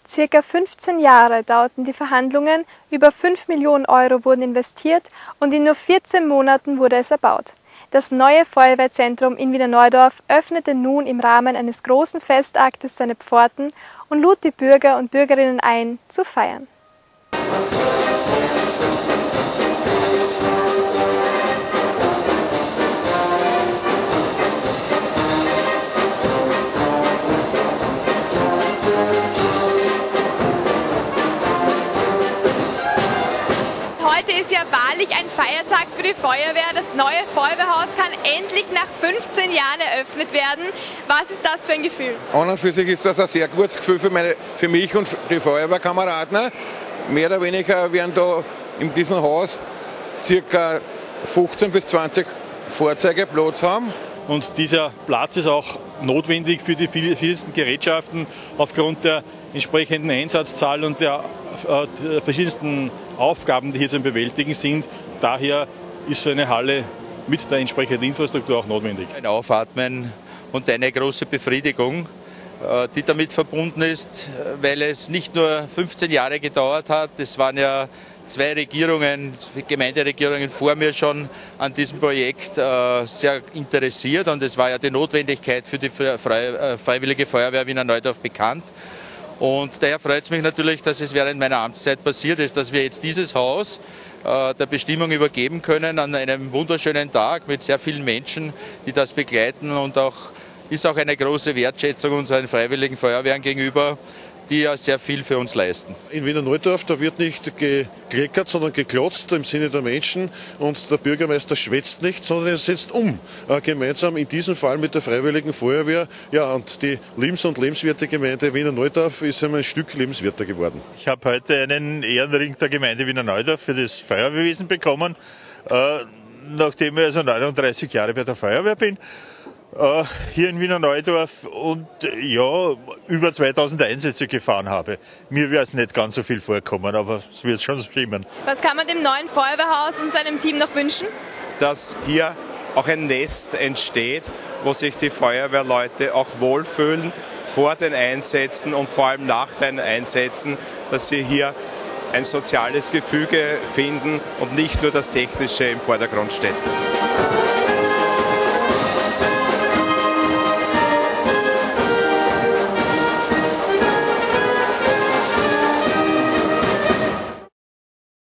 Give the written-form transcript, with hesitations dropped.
Circa 15 Jahre dauerten die Verhandlungen, über 5 Millionen Euro wurden investiert und in nur 14 Monaten wurde es erbaut. Das neue Feuerwehrzentrum in Wiener Neudorf öffnete nun im Rahmen eines großen Festaktes seine Pforten und lud die Bürger und Bürgerinnen ein, zu feiern. Heute ist ja wahrlich ein Feiertag für die Feuerwehr. Das neue Feuerwehrhaus kann endlich nach 15 Jahren eröffnet werden. Was ist das für ein Gefühl? An und für sich ist das ein sehr gutes Gefühl für mich und die Feuerwehrkameraden. Mehr oder weniger werden da in diesem Haus ca. 15 bis 20 Fahrzeuge Platz haben. Und dieser Platz ist auch notwendig für die vielsten Gerätschaften aufgrund der entsprechenden Einsatzzahl und der verschiedensten Aufgaben, die hier zu bewältigen sind. Daher ist so eine Halle mit der entsprechenden Infrastruktur auch notwendig. Ein Aufatmen und eine große Befriedigung, die damit verbunden ist, weil es nicht nur 15 Jahre gedauert hat, es waren ja 2 Regierungen, Gemeinderegierungen vor mir schon an diesem Projekt sehr interessiert, und es war ja die Notwendigkeit für die Freiwillige Feuerwehr Wiener Neudorf bekannt. Und daher freut es mich natürlich, dass es während meiner Amtszeit passiert ist, dass wir jetzt dieses Haus der Bestimmung übergeben können an einem wunderschönen Tag mit sehr vielen Menschen, die das begleiten, und ist auch eine große Wertschätzung unseren Freiwilligen Feuerwehren gegenüber, die ja sehr viel für uns leisten. In Wiener Neudorf, da wird nicht gekleckert, sondern geklotzt im Sinne der Menschen, und der Bürgermeister schwätzt nicht, sondern er setzt um. Gemeinsam in diesem Fall mit der Freiwilligen Feuerwehr. Ja, und die Lebens- und Lebenswertegemeinde Wiener Neudorf ist ein Stück lebenswerter geworden. Ich habe heute einen Ehrenring der Gemeinde Wiener Neudorf für das Feuerwehrwesen bekommen, nachdem ich also 39 Jahre bei der Feuerwehr bin. Hier in Wiener Neudorf und ja, über 2000 Einsätze gefahren habe. Mir wäre es nicht ganz so viel vorkommen, aber es wird schon stimmen. Was kann man dem neuen Feuerwehrhaus und seinem Team noch wünschen? Dass hier auch ein Nest entsteht, wo sich die Feuerwehrleute auch wohlfühlen vor den Einsätzen und vor allem nach den Einsätzen, dass sie hier ein soziales Gefüge finden und nicht nur das Technische im Vordergrund steht.